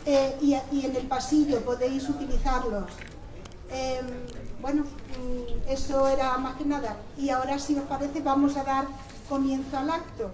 y en el pasillo podéis utilizarlos. Bueno, eso era más que nada. Y ahora, si os parece, vamos a dar comienzo al acto.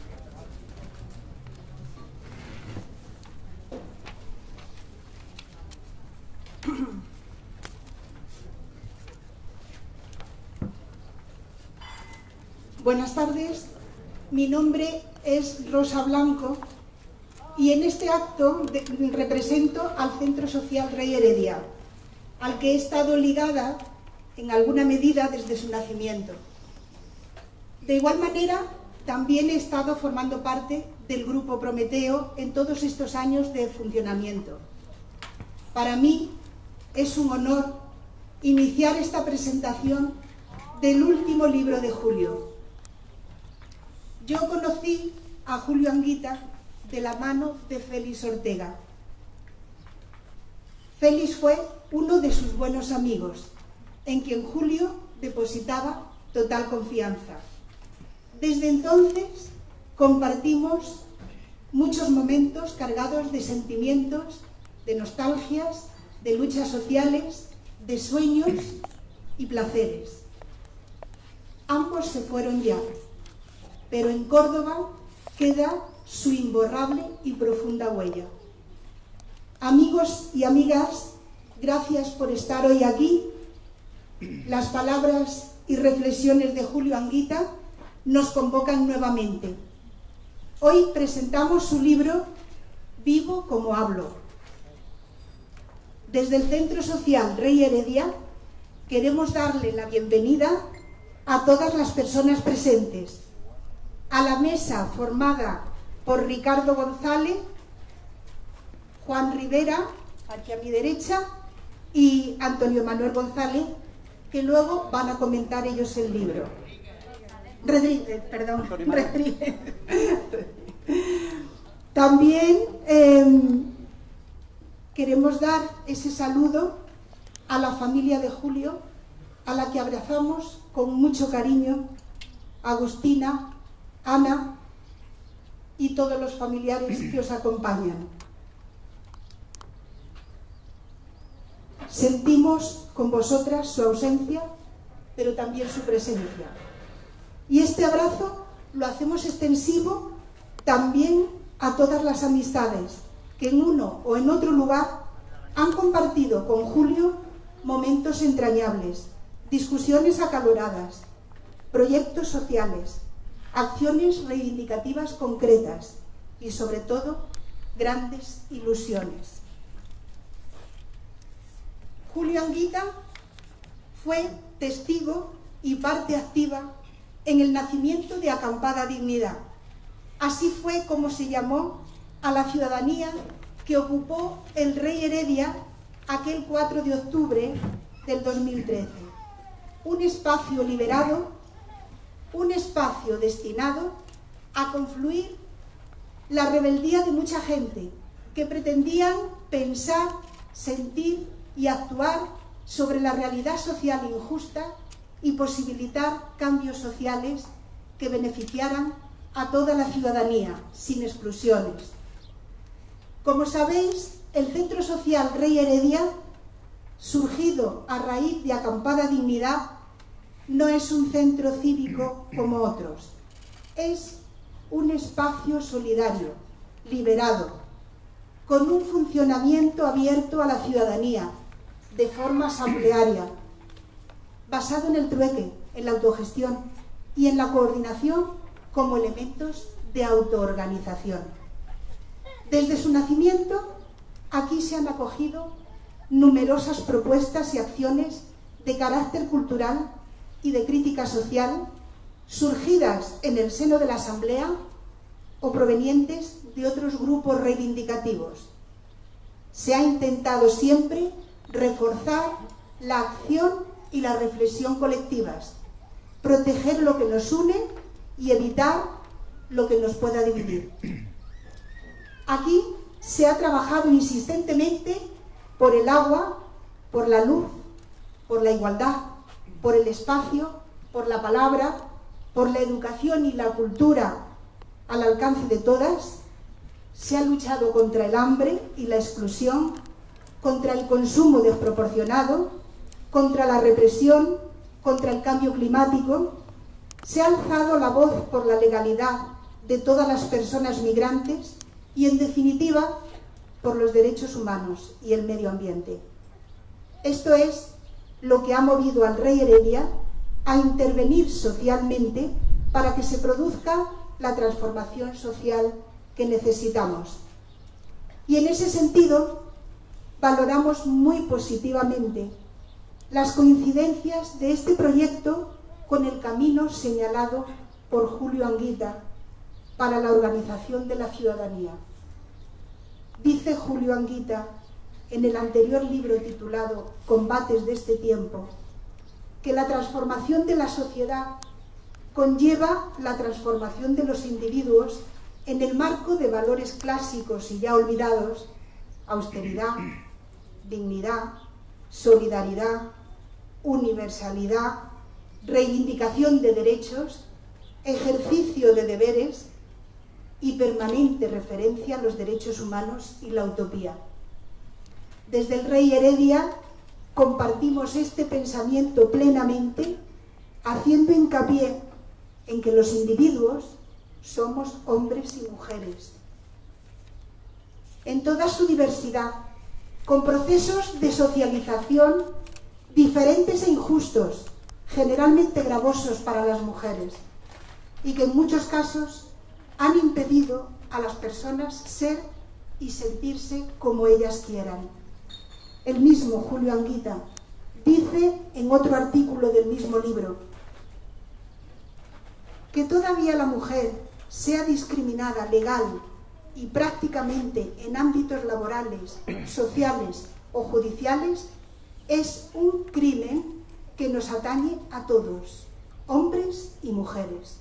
Buenas tardes, mi nombre es Rosa Blanco y en este acto represento al Centro Social Rey Heredia, al que he estado ligada en alguna medida desde su nacimiento. De igual manera, también he estado formando parte del Grupo Prometeo en todos estos años de funcionamiento. Para mí es un honor iniciar esta presentación del último libro de Julio. Yo conocí a Julio Anguita de la mano de Félix Ortega. Félix fue uno de sus buenos amigos, en quien Julio depositaba total confianza. Desde entonces compartimos muchos momentos cargados de sentimientos, de nostalgias, de luchas sociales, de sueños y placeres. Ambos se fueron ya, pero en Córdoba queda su imborrable y profunda huella. Amigos y amigas, gracias por estar hoy aquí. Las palabras y reflexiones de Julio Anguita nos convocan nuevamente. Hoy presentamos su libro Vivo como hablo. Desde el Centro Social Rey Heredia queremos darle la bienvenida a todas las personas presentes, a la mesa formada por Ricardo González, Juan Rivera, aquí a mi derecha, y Antonio Manuel González, que luego van a comentar ellos el libro. Rodríguez. También queremos dar ese saludo a la familia de Julio, a la que abrazamos con mucho cariño, Agustina, Ana y todos los familiares que os acompañan. Sentimos con vosotras su ausencia, pero también su presencia. Y este abrazo lo hacemos extensivo también a todas las amistades que en uno o en otro lugar han compartido con Julio momentos entrañables, discusiones acaloradas, proyectos sociales, acciones reivindicativas concretas y, sobre todo, grandes ilusiones. Julio Anguita fue testigo y parte activa en el nacimiento de Acampada Dignidad. Así fue como se llamó a la ciudadanía que ocupó el Rey Heredia aquel 4 de octubre del 2013. Un espacio liberado, un espacio destinado a confluir la rebeldía de mucha gente que pretendían pensar, sentir y actuar sobre la realidad social injusta y posibilitar cambios sociales que beneficiaran a toda la ciudadanía, sin exclusiones. Como sabéis, el Centro Social Rey Heredia, surgido a raíz de Acampada Dignidad, no es un centro cívico como otros. Es un espacio solidario, liberado, con un funcionamiento abierto a la ciudadanía, de forma asamblearia, basado en el trueque, en la autogestión y en la coordinación como elementos de autoorganización. Desde su nacimiento, aquí se han acogido numerosas propuestas y acciones de carácter cultural y de crítica social, surgidas en el seno de la Asamblea o provenientes de otros grupos reivindicativos. Se ha intentado siempre reforzar la acción y la reflexión colectivas, proteger lo que nos une y evitar lo que nos pueda dividir. Aquí se ha trabajado insistentemente por el agua, por la luz, por la igualdad, por el espacio, por la palabra, por la educación y la cultura al alcance de todas, Se ha luchado contra el hambre y la exclusión, contra el consumo desproporcionado, contra la represión, contra el cambio climático. Se ha alzado la voz por la legalidad de todas las personas migrantes y, en definitiva, por los derechos humanos y el medio ambiente. Esto es lo que ha movido al rey Heredia a intervenir socialmente para que se produzca la transformación social que necesitamos. Y en ese sentido, valoramos muy positivamente las coincidencias de este proyecto con el camino señalado por Julio Anguita para la organización de la ciudadanía. Dice Julio Anguita en el anterior libro titulado Combates de este tiempo, que la transformación de la sociedad conlleva la transformación de los individuos en el marco de valores clásicos y ya olvidados: austeridad, dignidad, solidaridad, universalidad, reivindicación de derechos, ejercicio de deberes y permanente referencia a los derechos humanos y la utopía. Desde el rey Heredia compartimos este pensamiento plenamente, haciendo hincapié en que los individuos somos hombres y mujeres, en toda su diversidad, con procesos de socialización diferentes e injustos, generalmente gravosos para las mujeres, y que en muchos casos han impedido a las personas ser y sentirse como ellas quieran. El mismo Julio Anguita dice en otro artículo del mismo libro que todavía la mujer sea discriminada legal y prácticamente en ámbitos laborales, sociales o judiciales es un crimen que nos atañe a todos, hombres y mujeres.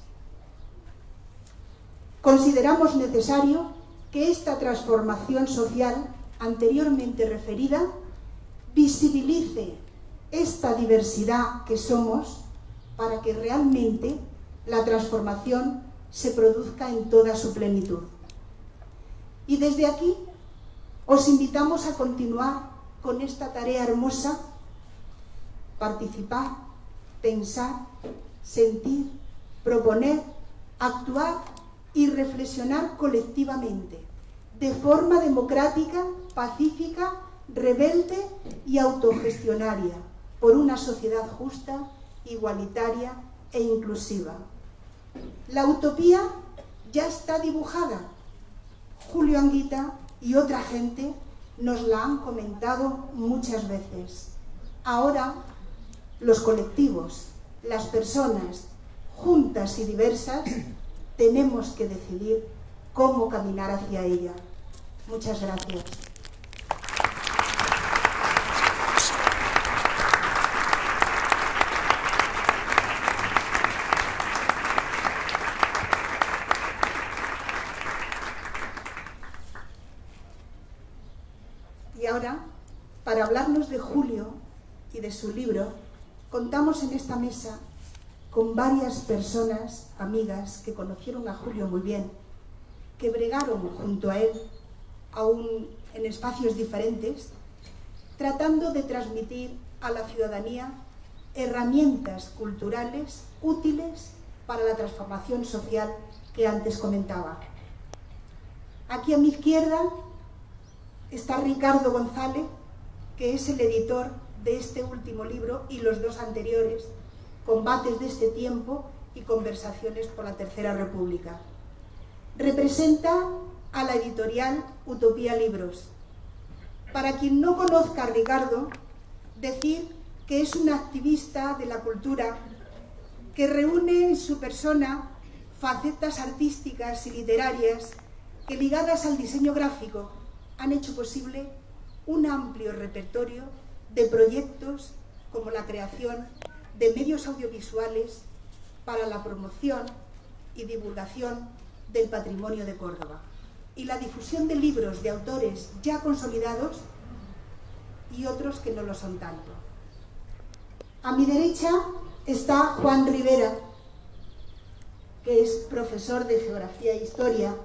Consideramos necesario que esta transformación social anteriormente referida visibilice esta diversidad que somos para que realmente la transformación se produzca en toda su plenitud. Y desde aquí os invitamos a continuar con esta tarea hermosa: participar, pensar, sentir, proponer, actuar y reflexionar colectivamente, de forma democrática, pacífica, rebelde y autogestionaria, por una sociedad justa, igualitaria e inclusiva. La utopía ya está dibujada. Julio Anguita y otra gente nos la han comentado muchas veces. Ahora, los colectivos, las personas, juntas y diversas, tenemos que decidir cómo caminar hacia ella. Muchas gracias. Y ahora, para hablarnos de Julio y de su libro, contamos en esta mesa con varias personas, amigas, que conocieron a Julio muy bien, que bregaron junto a él, aún en espacios diferentes, tratando de transmitir a la ciudadanía herramientas culturales útiles para la transformación social que antes comentaba. Aquí a mi izquierda está Ricardo González, que es el editor de este último libro y los dos anteriores, Combates de este tiempo y Conversaciones por la Tercera República. Representa a la editorial Utopía Libros. Para quien no conozca a Ricardo, decir que es un activista de la cultura que reúne en su persona facetas artísticas y literarias que, ligadas al diseño gráfico, han hecho posible un amplio repertorio de proyectos como la creación de medios audiovisuales para la promoción y divulgación del patrimonio de Córdoba y la difusión de libros de autores ya consolidados y otros que no lo son tanto. A mi derecha está Juan Rivera, que es profesor de Geografía e Historia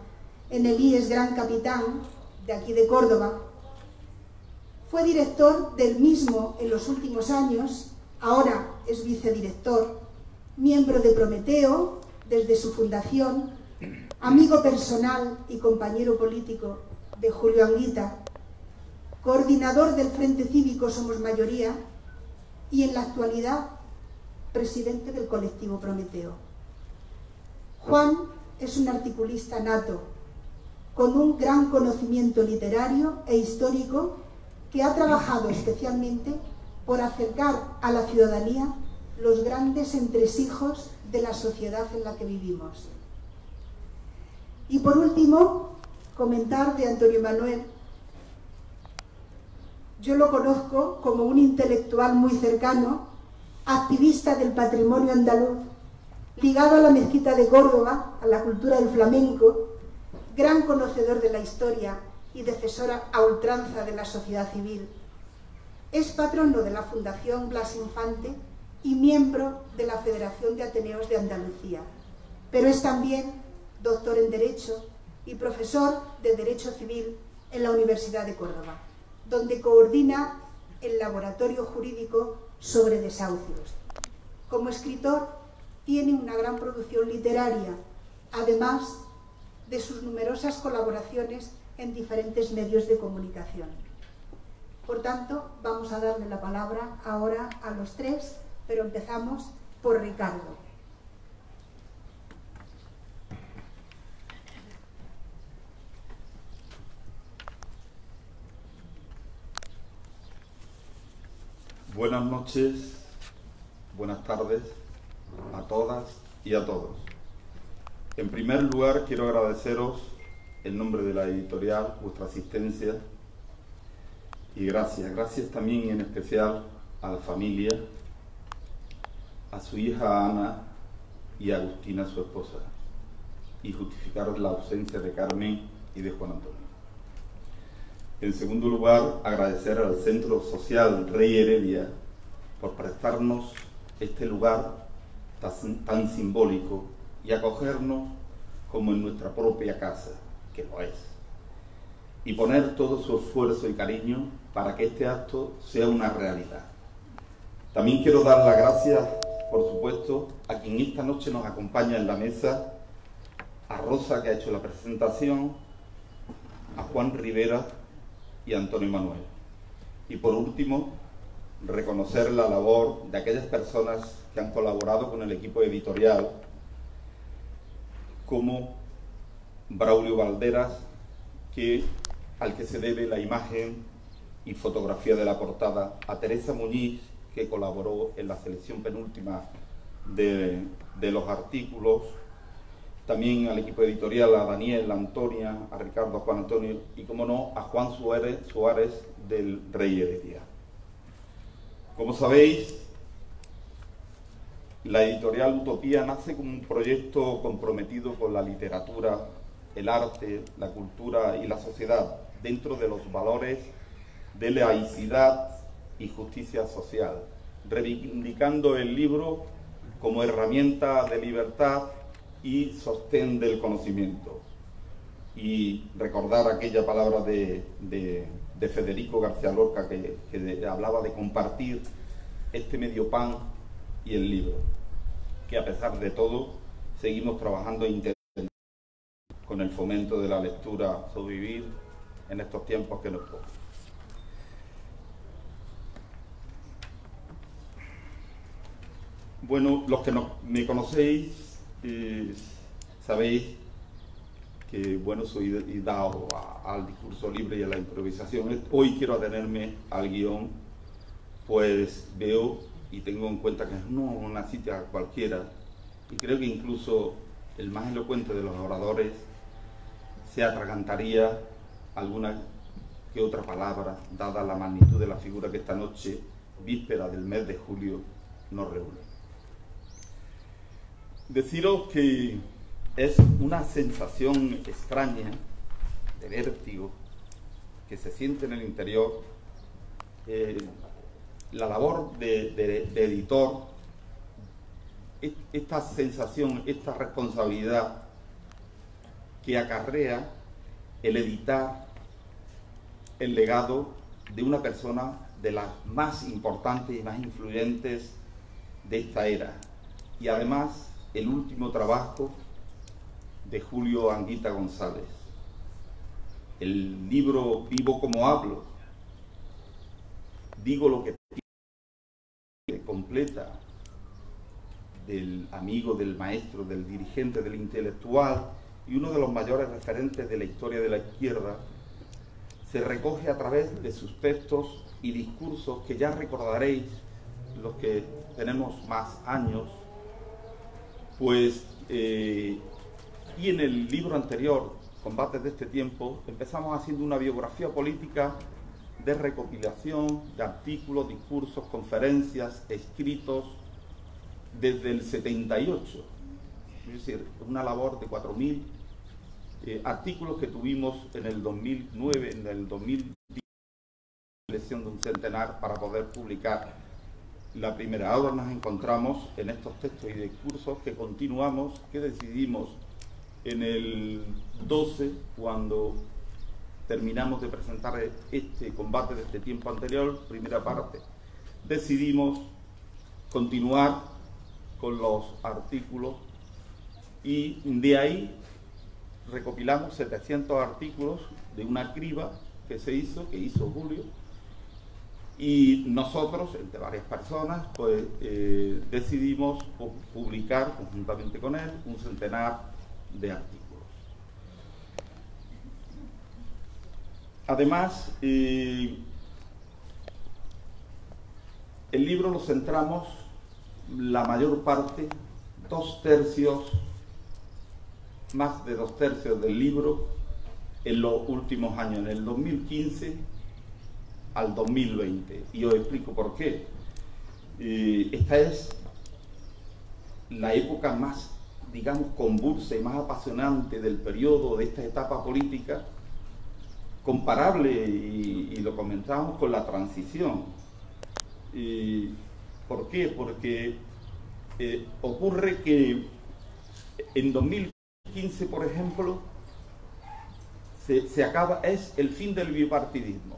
en el IES Gran Capitán, de aquí de Córdoba. Fue director del mismo en los últimos años, ahora es vicedirector, miembro de Prometeo desde su fundación, amigo personal y compañero político de Julio Anguita, coordinador del Frente Cívico Somos Mayoría y en la actualidad presidente del colectivo Prometeo. Juan es un articulista nato, con un gran conocimiento literario e histórico que ha trabajado especialmente por acercar a la ciudadanía los grandes entresijos de la sociedad en la que vivimos. Y por último, comentar de Antonio Manuel. Yo lo conozco como un intelectual muy cercano, activista del patrimonio andaluz, ligado a la mezquita de Córdoba, a la cultura del flamenco, gran conocedor de la historia y defensor a ultranza de la sociedad civil. Es patrono de la Fundación Blas Infante y miembro de la Federación de Ateneos de Andalucía, pero es también doctor en Derecho y profesor de Derecho Civil en la Universidad de Córdoba, donde coordina el laboratorio jurídico sobre desahucios. Como escritor, tiene una gran producción literaria, además de sus numerosas colaboraciones en diferentes medios de comunicación. Por tanto, vamos a darle la palabra ahora a los tres, pero empezamos por Ricardo. Buenas noches, buenas tardes a todas y a todos. En primer lugar, quiero agradeceros en nombre de la editorial vuestra asistencia y gracias también en especial a la familia, a su hija Ana y a Agustina, su esposa, y justificar la ausencia de Carmen y de Juan Antonio. En segundo lugar, agradecer al Centro Social Rey Heredia por prestarnos este lugar tan simbólico y acogernos como en nuestra propia casa, que lo es, y poner todo su esfuerzo y cariño para que este acto sea una realidad. También quiero dar las gracias, por supuesto, a quien esta noche nos acompaña en la mesa, a Rosa, que ha hecho la presentación, a Juan Rivera y a Antonio Manuel. Y por último, reconocer la labor de aquellas personas que han colaborado con el equipo editorial, como Braulio Valderas, al que se debe la imagen y fotografía de la portada, a Teresa Muñiz, que colaboró en la selección penúltima de los artículos, también al equipo editorial, a Daniel, a Antonia, a Ricardo, a Juan Antonio y, como no, a Juan Suárez del Rey Heredia. Como sabéis, la editorial Utopía nace como un proyecto comprometido con la literatura, el arte, la cultura y la sociedad, dentro de los valores de laicidad y justicia social, reivindicando el libro como herramienta de libertad y sostén del conocimiento. Y recordar aquella palabra de Federico García Lorca que hablaba de compartir este medio pan y el libro, que a pesar de todo seguimos trabajando con el fomento de la lectura, sobrevivir en estos tiempos que nos tocan. Bueno, los que me conocéis sabéis que bueno, soy dado al discurso libre y a la improvisación. Hoy quiero atenerme al guión, pues veo y tengo en cuenta que no es una cita cualquiera, y creo que incluso el más elocuente de los oradores se atragantaría alguna que otra palabra, dada la magnitud de la figura que esta noche, víspera del mes de julio, nos reúne. Deciros que es una sensación extraña de vértigo que se siente en el interior. La labor de editor, esta sensación, esta responsabilidad que acarrea el editar el legado de una persona de las más importantes y más influyentes de esta era, y además el último trabajo de Julio Anguita González. El libro Vivo como hablo, digo lo que completa, del amigo, del maestro, del dirigente, del intelectual y uno de los mayores referentes de la historia de la izquierda, se recoge a través de sus textos y discursos que ya recordaréis los que tenemos más años, pues, y en el libro anterior, Combates de este tiempo, empezamos haciendo una biografía política de recopilación de artículos, discursos, conferencias, escritos desde el 78, es decir, una labor de 4.000 artículos que tuvimos en el 2009, en el 2010, elección de un centenar para poder publicar la primera. Ahora nos encontramos en estos textos y discursos que continuamos, que decidimos en el 12, cuando terminamos de presentar este combate de este tiempo anterior, primera parte, decidimos continuar con los artículos y de ahí recopilamos 700 artículos de una criba que hizo Julio, y nosotros, entre varias personas, pues decidimos publicar conjuntamente con él un centenar de artículos. Además, el libro lo centramos la mayor parte, más de 2/3 del libro, en los últimos años, en el 2015 al 2020. Y os explico por qué. Esta es la época más, digamos, convulsa y más apasionante del periodo, de esta etapa política, comparable, y lo comentábamos, con la transición. ¿Por qué? Porque ocurre que en 2015, por ejemplo, es el fin del bipartidismo.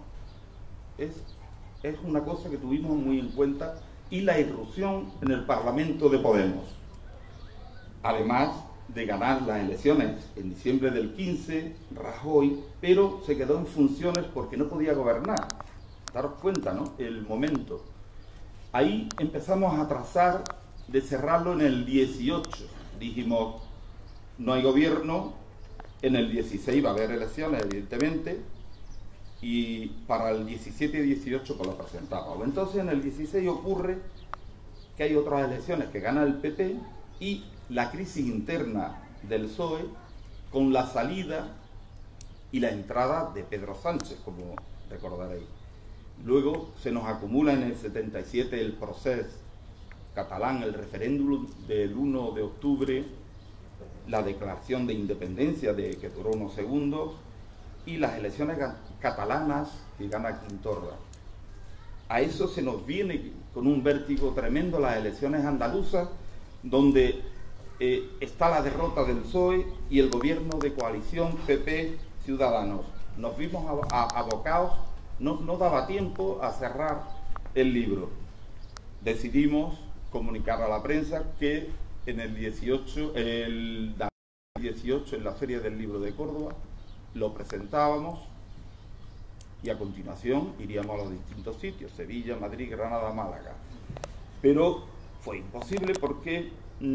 Es una cosa que tuvimos muy en cuenta, y la irrupción en el Parlamento de Podemos. Además de ganar las elecciones en diciembre del 15, Rajoy, pero se quedó en funciones porque no podía gobernar. Daros cuenta, ¿no?, el momento. Ahí empezamos a trazar de cerrarlo en el 18. Dijimos, no hay gobierno, en el 16 va a haber elecciones, evidentemente, y para el 17 y 18 pues lo presentamos. Entonces en el 16 ocurre que hay otras elecciones que gana el PP, y la crisis interna del PSOE, con la salida y la entrada de Pedro Sánchez, como recordaréis. Luego se nos acumula en el 77 el proceso catalán, el referéndum del 1 de octubre, la declaración de independencia que duró unos segundos, y las elecciones catalanas que gana Quintorra. A eso se nos viene con un vértigo tremendo las elecciones andaluzas, donde está la derrota del PSOE y el gobierno de coalición PP-Ciudadanos. Nos vimos abocados, no daba tiempo a cerrar el libro. Decidimos comunicar a la prensa que en el 18, en la Feria del Libro de Córdoba, lo presentábamos, y a continuación iríamos a los distintos sitios, Sevilla, Madrid, Granada, Málaga. Pero fue imposible porque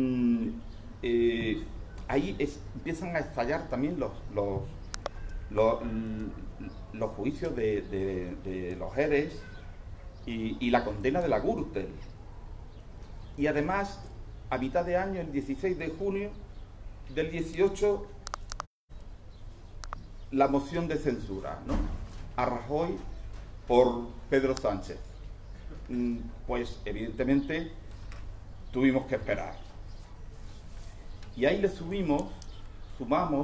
ahí empiezan a estallar también los juicios de los Eres y la condena de la Gürtel. Y además, a mitad de año, el 16 de junio del 18, la moción de censura, ¿no?, a Rajoy por Pedro Sánchez. Pues evidentemente tuvimos que esperar. Y ahí le sumamos,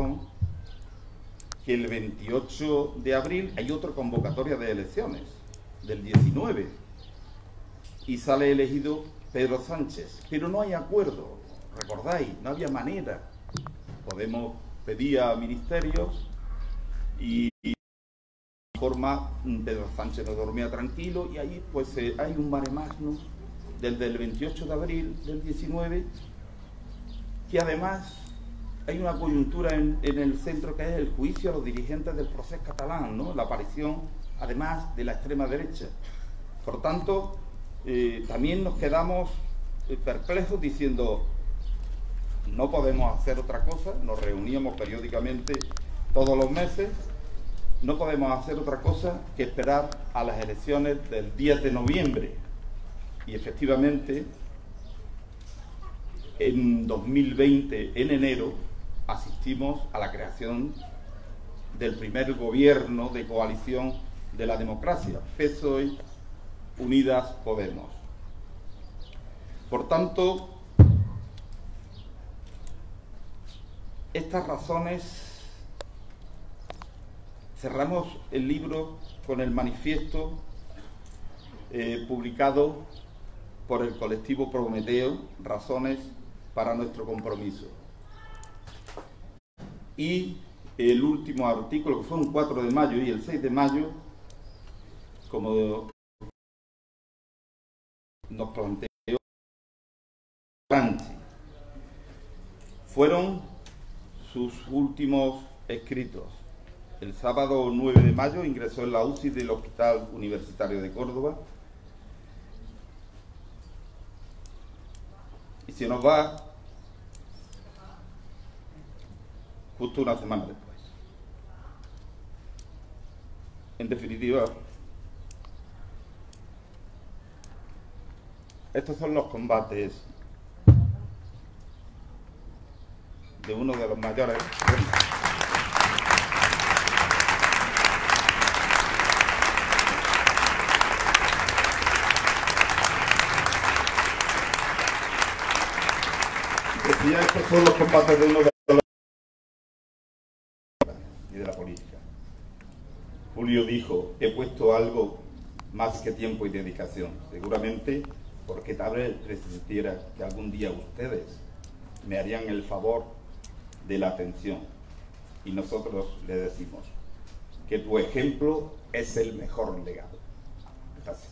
que el 28 de abril hay otra convocatoria de elecciones, del 19, y sale elegido Pedro Sánchez, pero no hay acuerdo, recordáis, no había manera. Podemos pedía ministerios y de forma Pedro Sánchez no dormía tranquilo, y ahí pues hay un mare magnum desde el 28 de abril del 19, que además hay una coyuntura en el centro, que es el juicio a los dirigentes del procés catalán, ¿no? La aparición además de la extrema derecha. Por tanto, también nos quedamos perplejos diciendo, no podemos hacer otra cosa. Nos reuníamos periódicamente todos los meses, no podemos hacer otra cosa que esperar a las elecciones del 10 de noviembre. Y efectivamente, en 2020, en enero, asistimos a la creación del primer gobierno de coalición de la democracia, PSOE, Unidas Podemos. Por tanto, estas razones, cerramos el libro con el manifiesto publicado por el colectivo Prometeo, Razones para nuestro compromiso. Y el último artículo, que fue un 4 de mayo y el 6 de mayo, como nos planteó Gramsci, fueron sus últimos escritos. El sábado 9 de mayo ingresó en la UCI del Hospital Universitario de Córdoba y se nos va justo una semana después. En definitiva, estos son los combates de uno de los mayores. Decía, estos son los combates de uno de los y de la política. Julio dijo, he puesto algo más que tiempo y dedicación, seguramente porque tal vez presintiera que algún día ustedes me harían el favor de la atención. Y nosotros le decimos que tu ejemplo es el mejor legado. Gracias.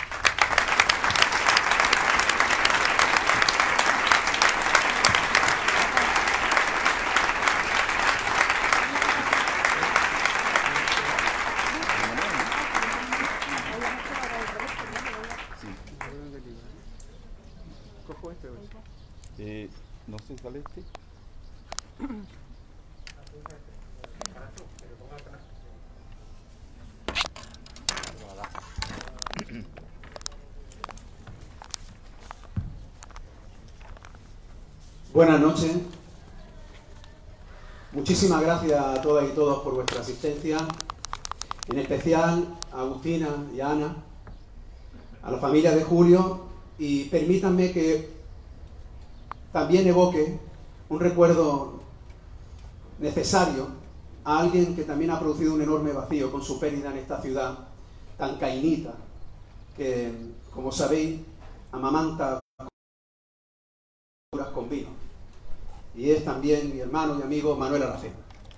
No sé, ¿sale este? Buenas noches. Muchísimas gracias a todas y todos por vuestra asistencia, en especial a Agustina y a Ana, a la familia de Julio, y permítanme que también evoque un recuerdo necesario a alguien que también ha producido un enorme vacío con su pérdida en esta ciudad tan cainita, que, como sabéis, amamanta con vino. Y es también mi hermano y amigo Manuel Aracena.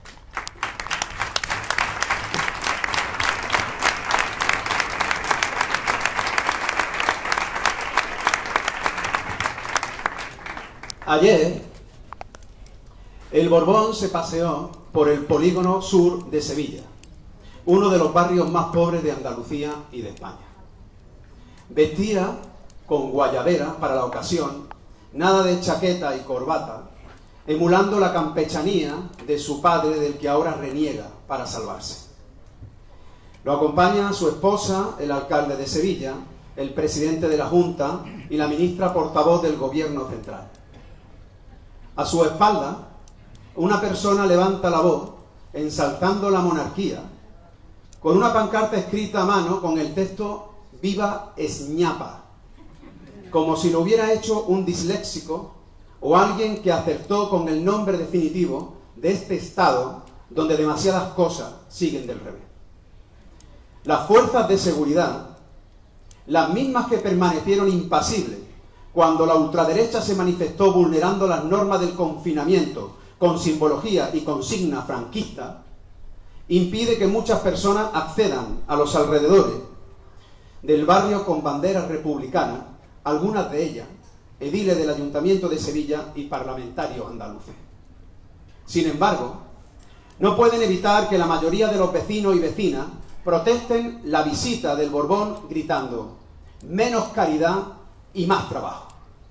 Ayer, el Borbón se paseó por el polígono sur de Sevilla, uno de los barrios más pobres de Andalucía y de España. Vestía con guayabera para la ocasión, nada de chaqueta y corbata, emulando la campechanía de su padre, del que ahora reniega para salvarse. Lo acompaña su esposa, el alcalde de Sevilla, el presidente de la Junta y la ministra portavoz del Gobierno Central. A su espalda, una persona levanta la voz, ensalzando la monarquía, con una pancarta escrita a mano con el texto «Viva Esñapa», como si lo hubiera hecho un disléxico o alguien que acertó con el nombre definitivo de este estado donde demasiadas cosas siguen del revés. Las fuerzas de seguridad, las mismas que permanecieron impasibles cuando la ultraderecha se manifestó vulnerando las normas del confinamiento con simbología y consigna franquista, impide que muchas personas accedan a los alrededores del barrio con banderas republicanas, algunas de ellas ediles del Ayuntamiento de Sevilla y parlamentarios andaluces. Sin embargo, no pueden evitar que la mayoría de los vecinos y vecinas protesten la visita del Borbón gritando: menos caridad y más trabajo.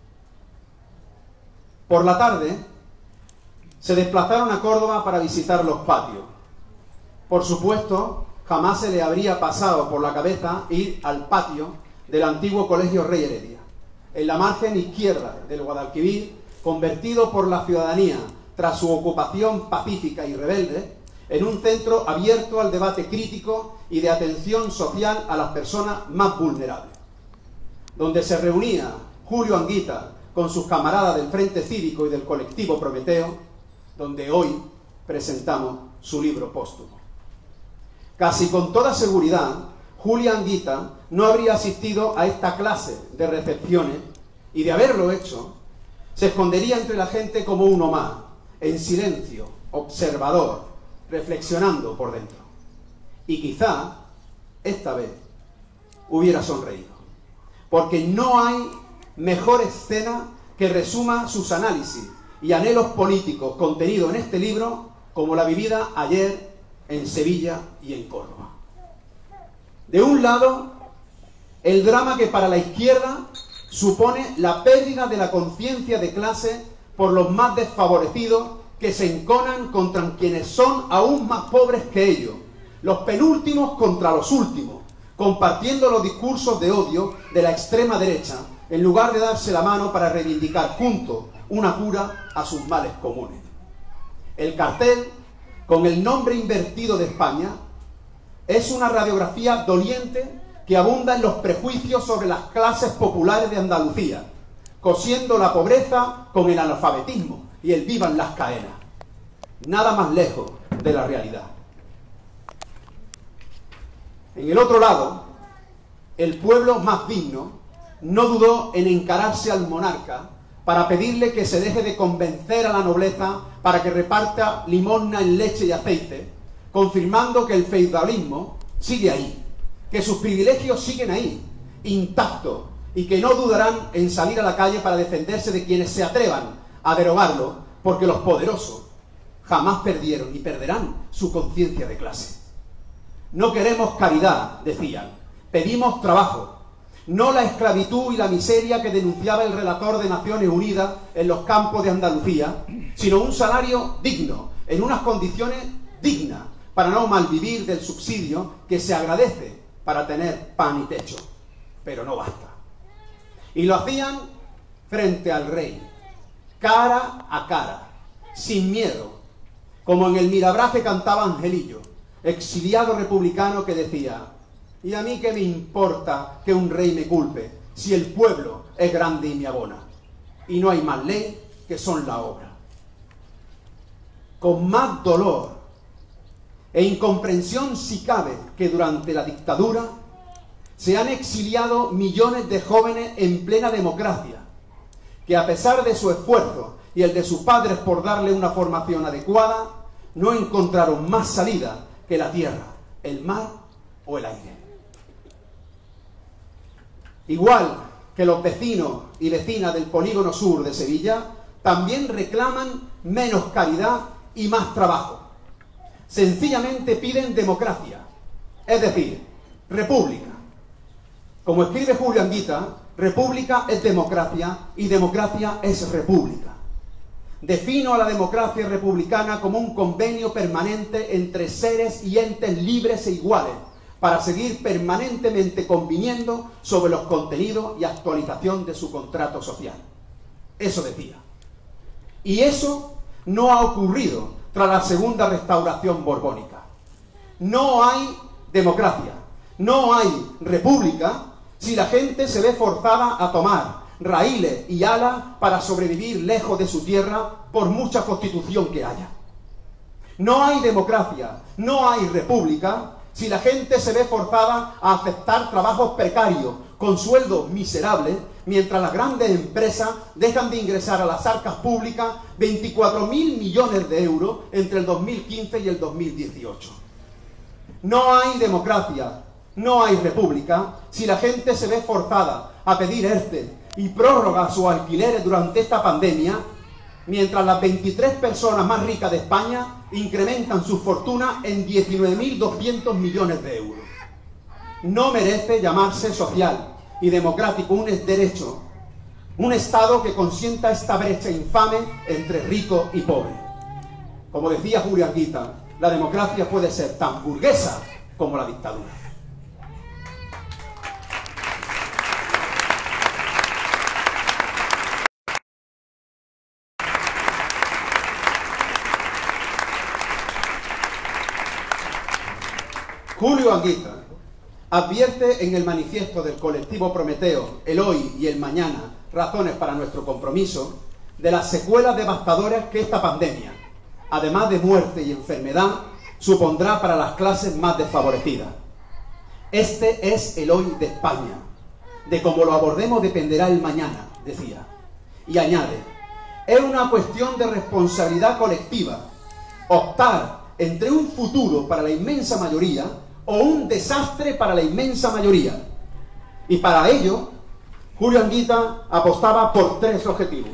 Por la tarde se desplazaron a Córdoba para visitar los patios. Por supuesto, jamás se le habría pasado por la cabeza ir al patio del antiguo Colegio Rey Heredia, en la margen izquierda del Guadalquivir, convertido por la ciudadanía tras su ocupación pacífica y rebelde en un centro abierto al debate crítico y de atención social a las personas más vulnerables, donde se reunía Julio Anguita con sus camaradas del Frente Cívico y del colectivo Prometeo, donde hoy presentamos su libro póstumo. Casi con toda seguridad, Julio Anguita no habría asistido a esta clase de recepciones y, de haberlo hecho, se escondería entre la gente como uno más, en silencio, observador, reflexionando por dentro. Y quizá, esta vez, hubiera sonreído. Porque no hay mejor escena que resuma sus análisis y anhelos políticos contenidos en este libro como la vivida ayer en Sevilla y en Córdoba. De un lado, el drama que para la izquierda supone la pérdida de la conciencia de clase por los más desfavorecidos que se enconan contra quienes son aún más pobres que ellos, los penúltimos contra los últimos, compartiendo los discursos de odio de la extrema derecha, en lugar de darse la mano para reivindicar juntos una cura a sus males comunes. El cartel, con el nombre invertido de España, es una radiografía doliente que abunda en los prejuicios sobre las clases populares de Andalucía, cosiendo la pobreza con el analfabetismo y el vivan las caenas. Nada más lejos de la realidad. En el otro lado, el pueblo más digno no dudó en encararse al monarca para pedirle que se deje de convencer a la nobleza para que reparta limosna en leche y aceite, confirmando que el feudalismo sigue ahí, que sus privilegios siguen ahí, intactos, y que no dudarán en salir a la calle para defenderse de quienes se atrevan a derogarlo, porque los poderosos jamás perdieron ni perderán su conciencia de clase. No queremos caridad, decían, pedimos trabajo, no la esclavitud y la miseria que denunciaba el relator de Naciones Unidas en los campos de Andalucía, sino un salario digno, en unas condiciones dignas, para no malvivir del subsidio que se agradece para tener pan y techo, pero no basta. Y lo hacían frente al rey, cara a cara, sin miedo, como en el Mirabraje cantaba Angelillo, exiliado republicano que decía: ¿y a mí qué me importa que un rey me culpe, si el pueblo es grande y me abona? Y no hay más ley que son la obra. Con más dolor e incomprensión si cabe que durante la dictadura se han exiliado millones de jóvenes en plena democracia, que a pesar de su esfuerzo y el de sus padres por darle una formación adecuada, no encontraron más salida que la tierra, el mar o el aire. Igual que los vecinos y vecinas del Polígono Sur de Sevilla, también reclaman menos caridad y más trabajo. Sencillamente piden democracia, es decir, república. Como escribe Julio Anguita, república es democracia y democracia es república. Defino a la democracia republicana como un convenio permanente entre seres y entes libres e iguales, para seguir permanentemente conviniendo sobre los contenidos y actualización de su contrato social. Eso decía. Y eso no ha ocurrido tras la segunda restauración borbónica. No hay democracia, no hay república si la gente se ve forzada a tomar raíles y alas para sobrevivir lejos de su tierra por mucha constitución que haya. No hay democracia, no hay república si la gente se ve forzada a aceptar trabajos precarios con sueldos miserables, mientras las grandes empresas dejan de ingresar a las arcas públicas 24.000 millones de euros entre el 2015 y el 2018. No hay democracia, no hay república, si la gente se ve forzada a pedir ERTE y prórroga a sus alquileres durante esta pandemia, mientras las 23 personas más ricas de España incrementan su fortuna en 19.200 millones de euros. No merece llamarse social y democrático un derecho, un Estado que consienta esta brecha infame entre rico y pobre. Como decía Julio Anguita, la democracia puede ser tan burguesa como la dictadura. Julio Anguita advierte en el manifiesto del colectivo Prometeo, el hoy y el mañana, razones para nuestro compromiso, de las secuelas devastadoras que esta pandemia, además de muerte y enfermedad, supondrá para las clases más desfavorecidas. Este es el hoy de España. De cómo lo abordemos dependerá el mañana, decía. Y añade, es una cuestión de responsabilidad colectiva, optar entre un futuro para la inmensa mayoría o un desastre para la inmensa mayoría. Y para ello, Julio Anguita apostaba por 3 objetivos.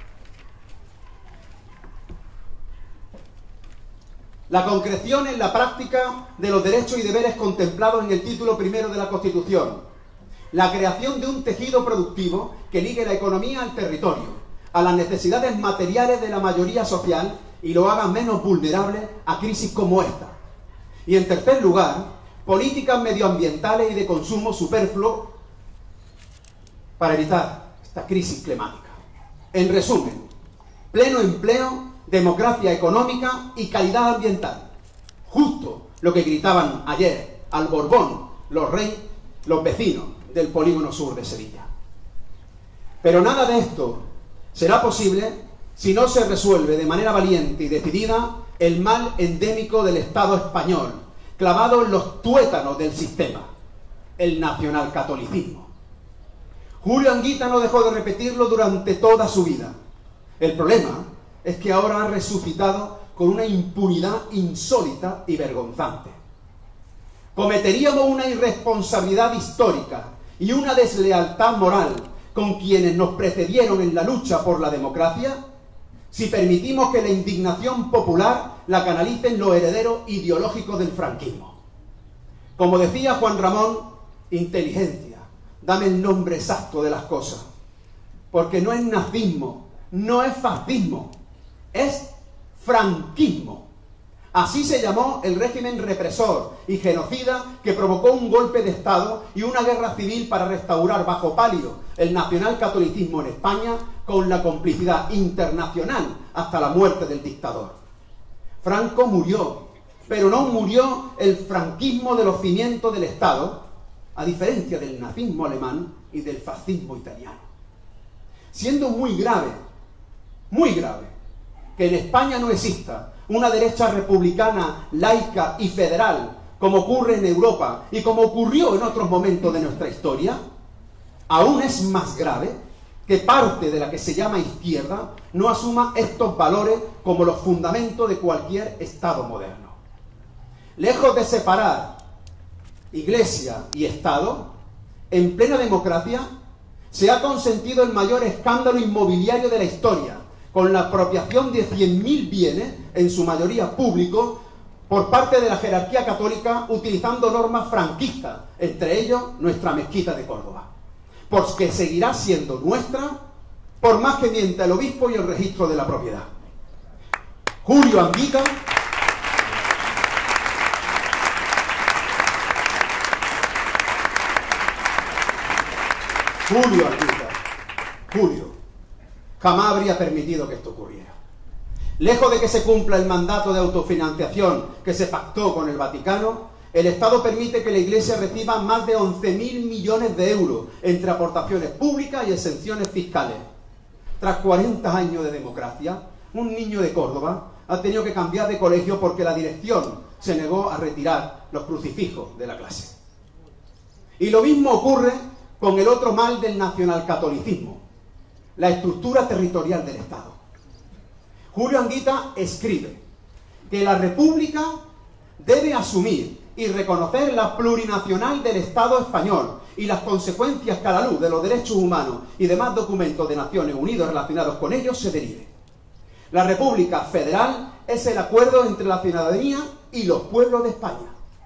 La concreción en la práctica de los derechos y deberes contemplados en el título primero de la Constitución. La creación de un tejido productivo que ligue la economía al territorio, a las necesidades materiales de la mayoría social y lo haga menos vulnerable a crisis como esta. Y en tercer lugar, políticas medioambientales y de consumo superfluo para evitar esta crisis climática. En resumen, pleno empleo, democracia económica y calidad ambiental. Justo lo que gritaban ayer al Borbón los vecinos del Polígono Sur de Sevilla. Pero nada de esto será posible si no se resuelve de manera valiente y decidida el mal endémico del Estado español, clavado en los tuétanos del sistema, el nacionalcatolicismo. Julio Anguita no dejó de repetirlo durante toda su vida. El problema es que ahora ha resucitado con una impunidad insólita y vergonzante. Cometeríamos una irresponsabilidad histórica y una deslealtad moral con quienes nos precedieron en la lucha por la democracia si permitimos que la indignación popular la canalicen los herederos ideológicos del franquismo. Como decía Juan Ramón, inteligencia, dame el nombre exacto de las cosas, porque no es nazismo, no es fascismo, es franquismo. Así se llamó el régimen represor y genocida que provocó un golpe de Estado y una guerra civil para restaurar bajo palio el nacionalcatolicismo en España con la complicidad internacional hasta la muerte del dictador. Franco murió, pero no murió el franquismo de los cimientos del Estado, a diferencia del nazismo alemán y del fascismo italiano. Siendo muy grave, que en España no exista una derecha republicana, laica y federal, como ocurre en Europa y como ocurrió en otros momentos de nuestra historia, aún es más grave que parte de la que se llama izquierda no asuma estos valores como los fundamentos de cualquier Estado moderno. Lejos de separar Iglesia y Estado, en plena democracia se ha consentido el mayor escándalo inmobiliario de la historia, con la apropiación de 100.000 bienes, en su mayoría públicos, por parte de la jerarquía católica, utilizando normas franquistas, entre ellos nuestra mezquita de Córdoba, porque seguirá siendo nuestra, por más que mienta el obispo y el registro de la propiedad. Julio Anguita Julio jamás habría permitido que esto ocurriera. Lejos de que se cumpla el mandato de autofinanciación que se pactó con el Vaticano, el Estado permite que la Iglesia reciba más de 11.000 millones de euros entre aportaciones públicas y exenciones fiscales. Tras 40 años de democracia, un niño de Córdoba ha tenido que cambiar de colegio porque la dirección se negó a retirar los crucifijos de la clase. Y lo mismo ocurre con el otro mal del nacionalcatolicismo, la estructura territorial del Estado. Julio Anguita escribe que la República debe asumir y reconocer la plurinacional del Estado español y las consecuencias que a la luz de los derechos humanos y demás documentos de Naciones Unidas relacionados con ellos se derive. La República Federal es el acuerdo entre la ciudadanía y los pueblos de España.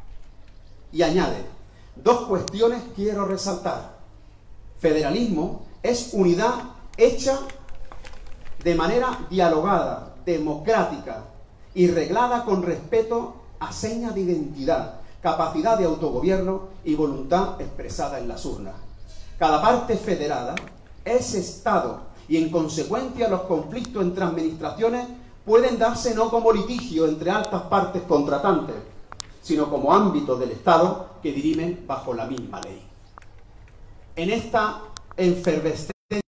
Y añade, dos cuestiones quiero resaltar. Federalismo es unidad hecha de manera dialogada, democrática y reglada con respeto a señas de identidad, capacidad de autogobierno y voluntad expresada en las urnas. Cada parte federada es Estado y en consecuencia los conflictos entre administraciones pueden darse no como litigio entre altas partes contratantes, sino como ámbitos del Estado que dirimen bajo la misma ley. En esta efervescencia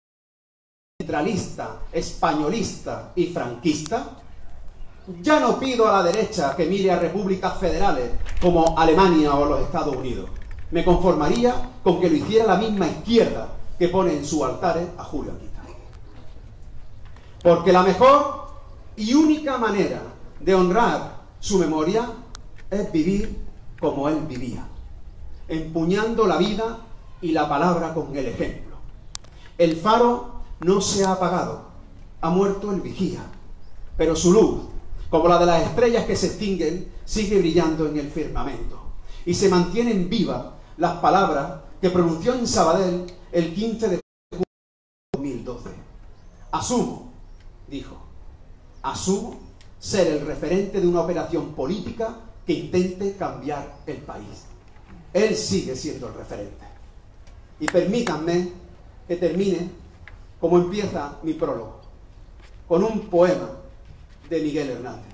centralista, españolista y franquista, ya no pido a la derecha que mire a repúblicas federales como Alemania o los Estados Unidos. Me conformaría con que lo hiciera la misma izquierda que pone en sus altares a Julio Anguita. Porque la mejor y única manera de honrar su memoria es vivir como él vivía, empuñando la vida y la palabra con el ejemplo. El faro no se ha apagado, ha muerto el vigía, pero su luz, como la de las estrellas que se extinguen, sigue brillando en el firmamento. Y se mantienen vivas las palabras que pronunció en Sabadell el 15 de junio de 2012. Asumo, dijo, asumo ser el referente de una operación política que intente cambiar el país. Él sigue siendo el referente. Y permítanme que termine como empieza mi prólogo, con un poema de Miguel Hernández,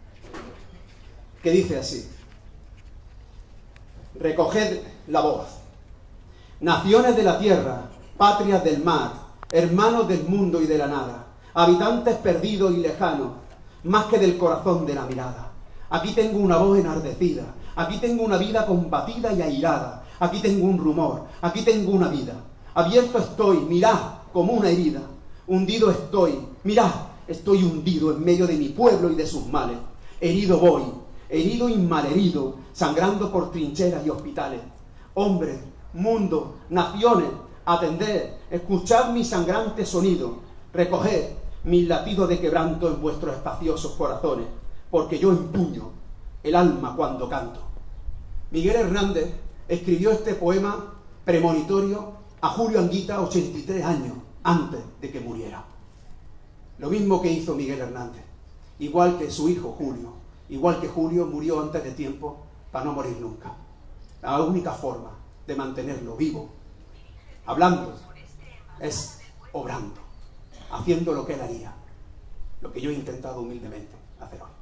que dice así: recoged la voz, naciones de la tierra, patrias del mar, hermanos del mundo y de la nada, habitantes perdidos y lejanos, más que del corazón de la mirada. Aquí tengo una voz enardecida, aquí tengo una vida combatida y airada, aquí tengo un rumor, aquí tengo una vida. Abierto estoy, mirad, como una herida. Hundido estoy, mirad, estoy hundido en medio de mi pueblo y de sus males. Herido voy, herido y malherido, sangrando por trincheras y hospitales. Hombres, mundo, naciones, atended, escuchad mi sangrante sonido, recoged mis latidos de quebranto en vuestros espaciosos corazones, porque yo empuño el alma cuando canto. Miguel Hernández escribió este poema premonitorio a Julio Anguita 83 años antes de que muriera. Lo mismo que hizo Miguel Hernández, igual que su hijo Julio, igual que Julio murió antes de tiempo para no morir nunca. La única forma de mantenerlo vivo, hablando, es obrando, haciendo lo que él haría, lo que yo he intentado humildemente hacer hoy.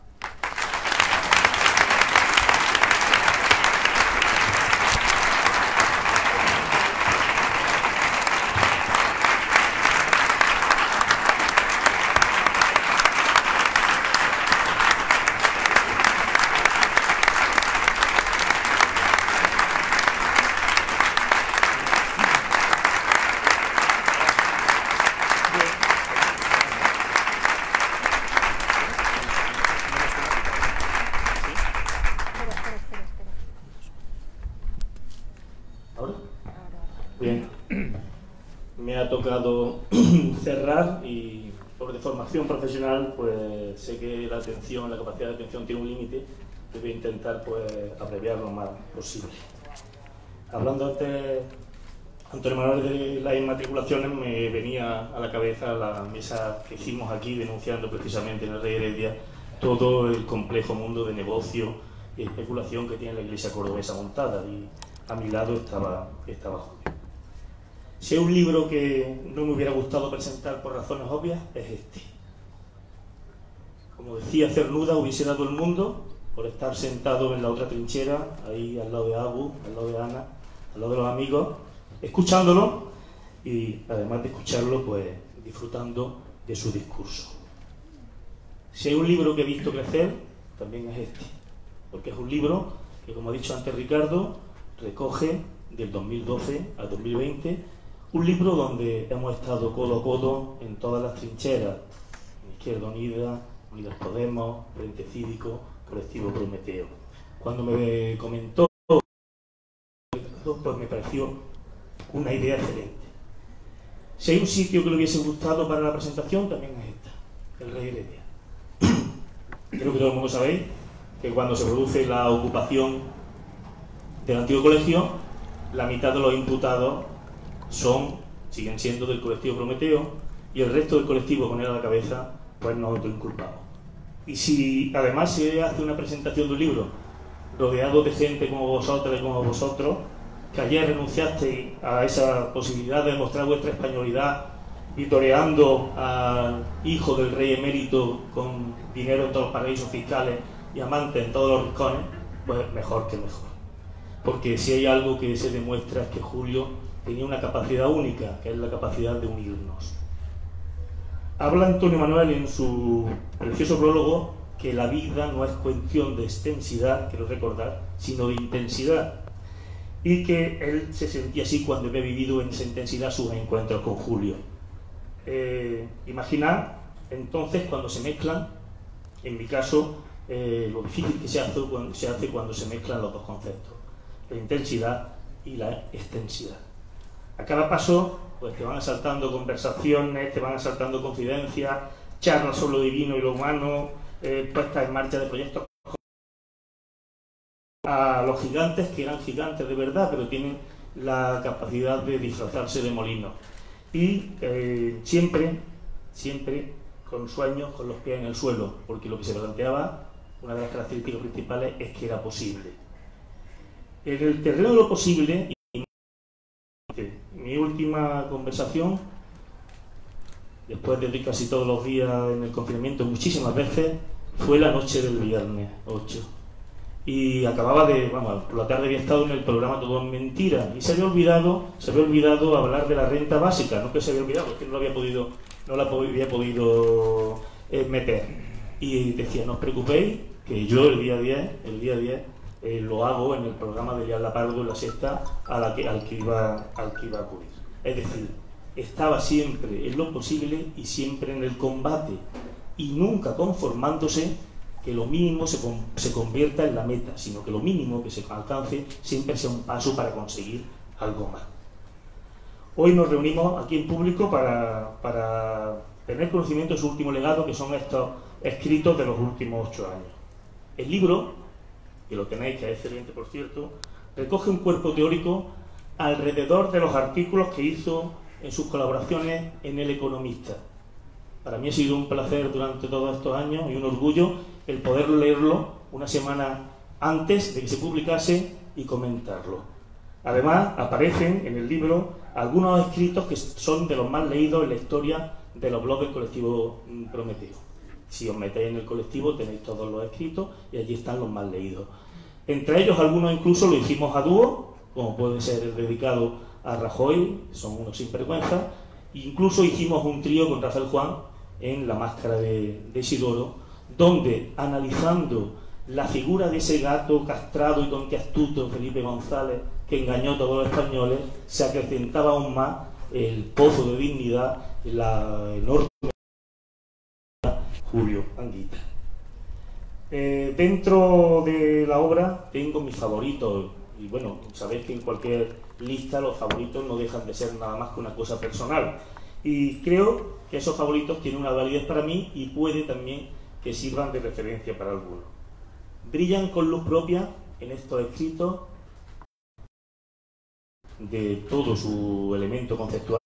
Bien, me ha tocado cerrar y por de formación profesional pues sé que la atención, la capacidad de atención tiene un límite que voy a intentar pues abreviar lo más posible. Hablando antes, Antonio Manuel, de las inmatriculaciones, me venía a la cabeza la mesa que hicimos aquí denunciando precisamente en el Rey Heredia todo el complejo mundo de negocio y especulación que tiene la iglesia cordobesa montada, y a mi lado estaba Julio. Si hay un libro que no me hubiera gustado presentar por razones obvias, es este. Como decía Cernuda, hubiese dado el mundo por estar sentado en la otra trinchera, ahí al lado de Abu, al lado de Ana, al lado de los amigos, escuchándolo y, además de escucharlo, pues disfrutando de su discurso. Si hay un libro que he visto crecer, también es este. porque es un libro que, como ha dicho antes Ricardo, recoge del 2012 al 2020 un libro donde hemos estado codo a codo en todas las trincheras: Izquierda Unida, Unidas Podemos, Frente Cívico, Colectivo Prometeo. Cuando me comentó, pues me pareció una idea excelente. Si hay un sitio que le hubiese gustado para la presentación, también es esta, el Rey Heredia. Creo que todo el mundo sabéis que cuando se produce la ocupación del antiguo colegio, la mitad de los imputados siguen siendo del colectivo Prometeo, y el resto del colectivo, con él a la cabeza, pues no autoinculpado. Y si además se hace una presentación de un libro rodeado de gente como vosotras y como vosotros, que ayer renunciasteis a esa posibilidad de demostrar vuestra españolidad vitoreando al hijo del rey emérito con dinero en todos los paraísos fiscales y amantes en todos los rincones, pues mejor que mejor. Porque si hay algo que se demuestra es que Julio tenía una capacidad única, que es la capacidad de unirnos. Habla Antonio Manuel en su precioso prólogo que la vida no es cuestión de extensidad, quiero recordar, sino de intensidad, y que él se sentía así cuando había vivido en esa intensidad sus encuentros con Julio. Imaginad entonces cuando se mezclan, en mi caso, lo difícil que se hace cuando se mezclan los dos conceptos, la intensidad y la extensidad. A cada paso pues te van asaltando conversaciones, te van asaltando confidencias, charlas sobre lo divino y lo humano, puestas en marcha de proyectos a los gigantes que eran gigantes de verdad, pero tienen la capacidad de disfrazarse de molinos. Y siempre con sueños, con los pies en el suelo, porque lo que se planteaba, una de las características principales, es que era posible. En el terreno de lo posible, mi última conversación, después de casi todos los días en el confinamiento, muchísimas veces, fue la noche del viernes 8. Y acababa de, por la tarde había estado en el programa Todo es Mentira, y se había olvidado hablar de la renta básica, no que se había olvidado, es que no la había podido meter. Y decía, no os preocupéis, que yo el día 10 lo hago en el programa de Lian Lapardo en la sexta al que iba a acudir. Es decir, estaba siempre en lo posible y siempre en el combate, y nunca conformándose que lo mínimo se convierta en la meta, sino que lo mínimo que se alcance siempre sea un paso para conseguir algo más. Hoy nos reunimos aquí en público para tener conocimiento de su último legado, que son estos escritos de los últimos 8 años. El libro, que lo tenéis, que es excelente por cierto, recoge un cuerpo teórico alrededor de los artículos que hizo en sus colaboraciones en El Economista. Para mí ha sido un placer durante todos estos años y un orgullo el poder leerlo una semana antes de que se publicase y comentarlo. Además, aparecen en el libro algunos escritos que son de los más leídos en la historia de los blogs del colectivo Prometeo. Si os metéis en el colectivo tenéis todos los escritos y allí están los más leídos. Entre ellos algunos incluso lo hicimos a dúo, como puede ser el dedicado a Rajoy, son unos sinvergüenzas. Incluso hicimos un trío con Rafael Juan en La Máscara de Isidoro, donde, analizando la figura de ese gato castrado y con que astuto Felipe González, que engañó a todos los españoles, se acrecentaba aún más el pozo de dignidad, la enorme Julio Anguita. Dentro de la obra tengo mis favoritos, y bueno, sabéis que en cualquier lista los favoritos no dejan de ser nada más que una cosa personal, y creo que esos favoritos tienen una validez para mí y puede también que sirvan de referencia para algunos. Brillan con luz propia en estos escritos de todo su elemento conceptual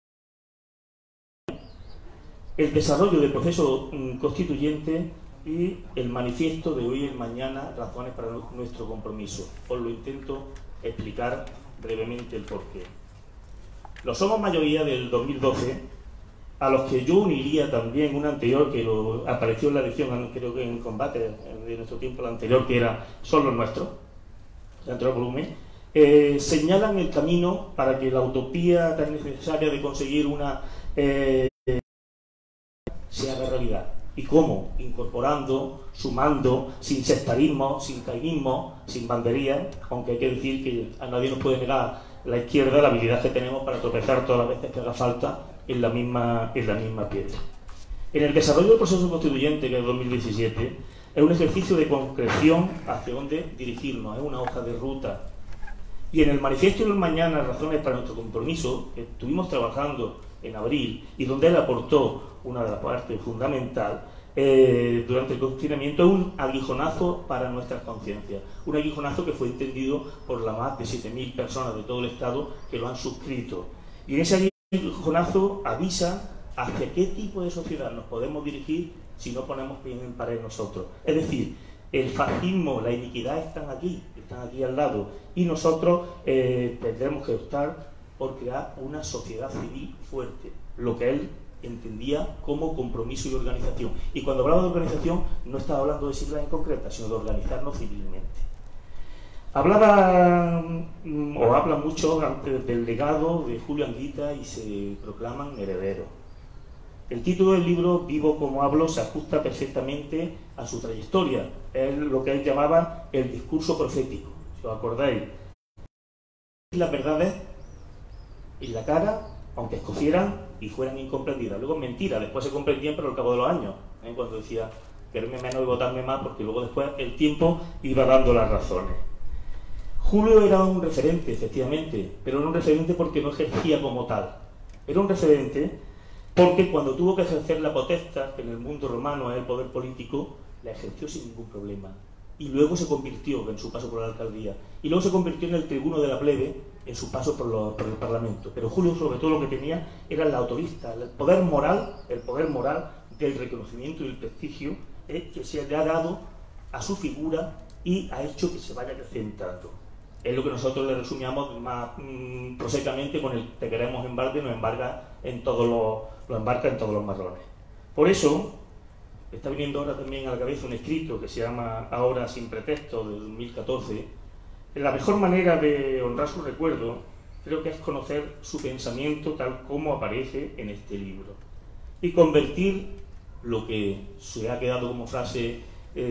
el desarrollo del proceso constituyente y el manifiesto de hoy y el mañana, razones para nuestro compromiso. Os lo intento explicar brevemente el porqué. Los Somos Mayoría del 2012, a los que yo uniría también un anterior que apareció en la edición, creo que en Combate de nuestro tiempo, el anterior, que era Son los Nuestros, el anterior volumen, señalan el camino para que la utopía tan necesaria de conseguir una se haga realidad. ¿Y cómo? Incorporando, sumando, sin sectarismo, sin cainismo, sin banderías, aunque hay que decir que a nadie nos puede negar la izquierda la habilidad que tenemos para tropezar todas las veces que haga falta en la misma piedra. En el desarrollo del proceso constituyente, que es 2017, es un ejercicio de concreción hacia dónde dirigirnos, es una hoja de ruta. Y en el manifiesto del mañana, razones para nuestro compromiso, que estuvimos trabajando en abril y donde él aportó una de las partes fundamental durante el confinamiento, es un aguijonazo para nuestras conciencias, un aguijonazo que fue entendido por las más de 7.000 personas de todo el Estado que lo han suscrito. Y en ese aguijonazo avisa hacia qué tipo de sociedad nos podemos dirigir si no ponemos bien en pared nosotros. Es decir, el fascismo, la iniquidad están aquí al lado, y nosotros tendremos que optar por crear una sociedad civil fuerte, lo que él entendía como compromiso y organización. Y cuando hablaba de organización no estaba hablando de siglas en concretas, sino de organizarnos civilmente. Habla mucho antes del legado de Julio Anguita y se proclaman herederos. El título del libro, Vivo como hablo, se ajusta perfectamente a su trayectoria. Es lo que él llamaba el discurso profético, si os acordáis. Las verdades en la cara, aunque escogieran y fueran incomprendidas. Luego mentira, después se comprendían, pero al cabo de los años, cuando decía quererme menos y votarme más, porque luego después el tiempo iba dando las razones. Julio era un referente, efectivamente, pero era un referente porque no ejercía como tal. Era un referente porque cuando tuvo que ejercer la potestad, que en el mundo romano es el poder político, la ejerció sin ningún problema. Y luego se convirtió, en su paso por la alcaldía, y luego se convirtió en el tribuno de la plebe en su paso por el Parlamento. Pero Julio, sobre todo, lo que tenía era la autorista, el poder moral del reconocimiento y el prestigio que se le ha dado a su figura y ha hecho que se vaya acrecentando. Es lo que nosotros le resumíamos más prosecamente con el te queremos embarque, nos embarca en todos los marrones. Por eso está viniendo ahora también a la cabeza un escrito que se llama Ahora sin pretexto, de 2014. La mejor manera de honrar su recuerdo creo que es conocer su pensamiento tal como aparece en este libro y convertir lo que se ha quedado como frase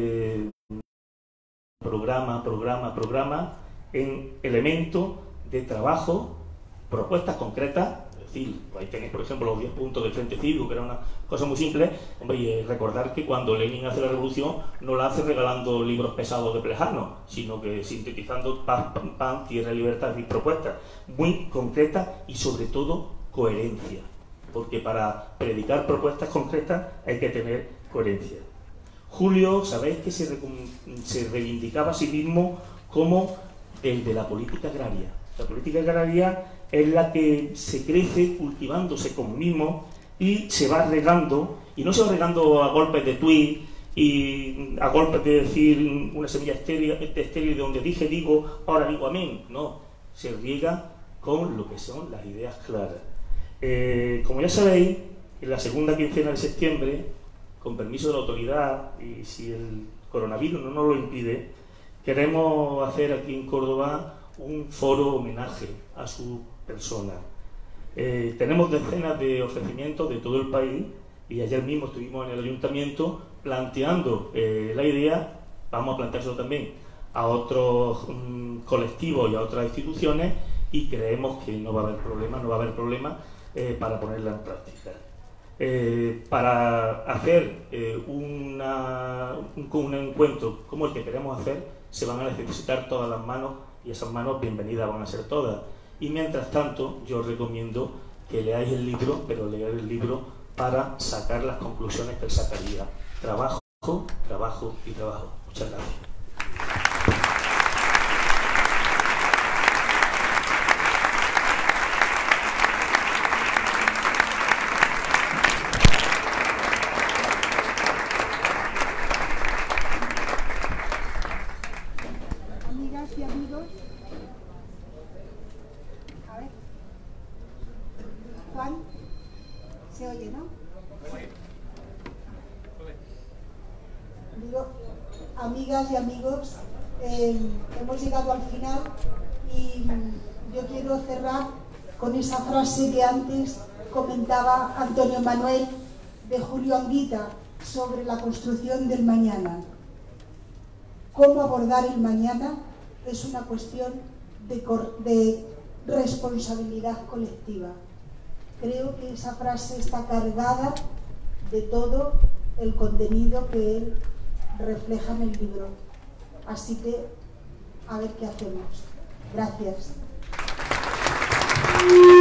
programa en elemento de trabajo, propuestas concretas. Es decir, ahí tenéis, por ejemplo, los 10 puntos del Frente Cívico, que era una cosa muy simple. Hombre, y recordar que cuando Lenin hace la revolución no la hace regalando libros pesados de Plejano, sino que sintetizando pan, tierra, libertad y propuestas muy concretas y sobre todo coherencia, porque para predicar propuestas concretas hay que tener coherencia. Julio, sabéis que se reivindicaba a sí mismo como el de la política agraria. La política agraria es la que se crece cultivándose como mismo y se va regando, y no se va regando a golpes de tuit y a golpes de decir una semilla estéril de donde digo, ahora digo amén. No, se riega con lo que son las ideas claras. Como ya sabéis, en la segunda quincena de septiembre, con permiso de la autoridad y si el coronavirus no nos lo impide, queremos hacer aquí en Córdoba un foro homenaje a su persona. Tenemos decenas de ofrecimientos de todo el país y ayer mismo estuvimos en el ayuntamiento planteando la idea, vamos a planteárselo también a otros colectivos y a otras instituciones y creemos que no va a haber problema para ponerla en práctica. Para hacer un encuentro como el que queremos hacer se van a necesitar todas las manos y esas manos bienvenidas van a ser todas. Y mientras tanto yo os recomiendo que leáis el libro, pero leer el libro para sacar las conclusiones que él sacaría. Trabajo, trabajo y trabajo. Muchas gracias. ¿Se oye, no? Digo, amigas y amigos, hemos llegado al final y yo quiero cerrar con esa frase que antes comentaba Antonio Manuel de Julio Anguita, sobre la construcción del mañana. Cómo abordar el mañana es una cuestión de responsabilidad colectiva. Creo que esa frase está cargada de todo el contenido que él refleja en el libro. Así que, a ver qué hacemos. Gracias.